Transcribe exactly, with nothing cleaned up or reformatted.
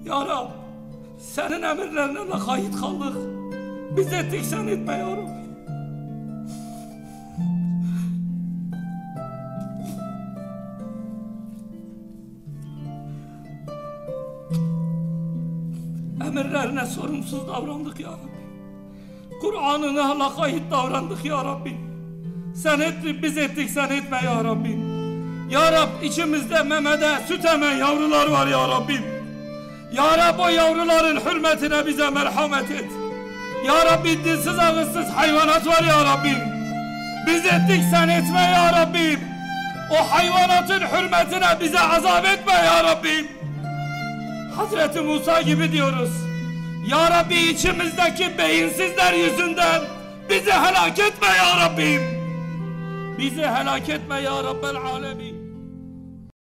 Ya Rab, senin emirlerine lakayt kaldık. Biz ettik, sen etme ya Rabbi. Emirlerine sorumsuz davrandık ya Rabbi. Kur'an'ına lakayt davrandık ya Rabbi. Sen ettik, biz ettik, sen etme ya Rabbi. Ya Rab, içimizde memede süt emen yavrular var ya Rabbi. Ya Rab, o yavruların hürmetine bize merhamet et. Ya Rabbi, dilsiz ağızsız hayvanat var ya Rabbi. Biz ettik, sen etme ya Rabbi. O hayvanatın hürmetine bize azap etme ya Rabbi. Hazreti Musa gibi diyoruz. Ya Rabbi, içimizdeki beyinsizler yüzünden bizi helak etme ya Rabbim. Bizi helak etme ya Rabbel Alemin.